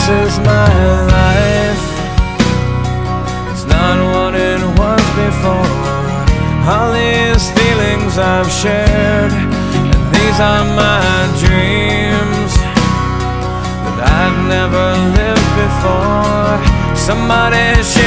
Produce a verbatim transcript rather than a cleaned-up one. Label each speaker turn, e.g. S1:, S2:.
S1: is my life. It's not what it was before. All these feelings I've shared, and these are my dreams that I've never lived before. Somebody share